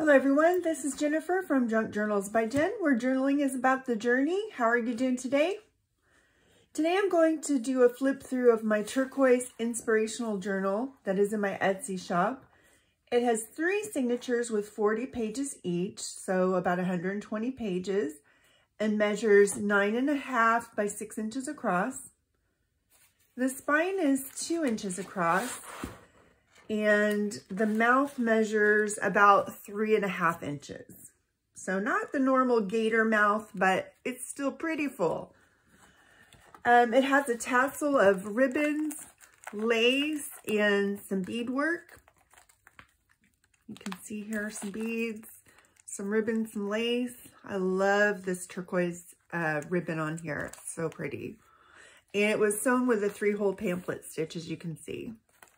Hello everyone, this is Jennifer from Junk Journals by Jen, where journaling is about the journey. How are you doing today? Today I'm going to do a flip through of my Turquoise inspirational journal that is in my Etsy shop. It has 3 signatures with 40 pages each, so about 120 pages, and measures 9.5 by 6 inches across. The spine is 2 inches across, and the mouth measures about 3.5 inches. So not the normal gator mouth, but it's still pretty full. It has a tassel of ribbons, lace, and some beadwork. You can see here some beads, some ribbons, some lace. I love this turquoise ribbon on here. It's so pretty. And it was sewn with a 3-hole pamphlet stitch, as you can see.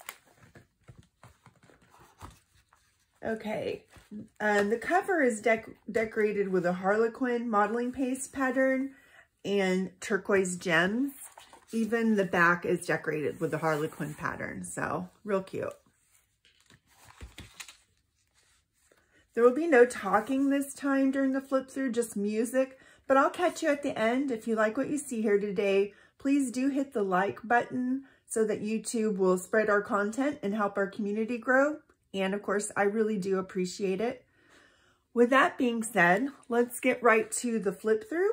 Okay, the cover is decorated with a harlequin modeling paste pattern and turquoise gems. Even the back is decorated with the harlequin pattern, so real cute. There will be no talking this time during the flip through, just music, but I'll catch you at the end. If you like what you see here today, please do hit the like button so that YouTube will spread our content and help our community grow. And of course, I really do appreciate it. With that being said, let's get right to the flip through.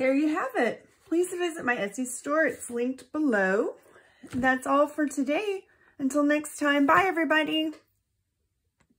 there you have it. Please visit my Etsy store. It's linked below. That's all for today. Until next time, bye everybody.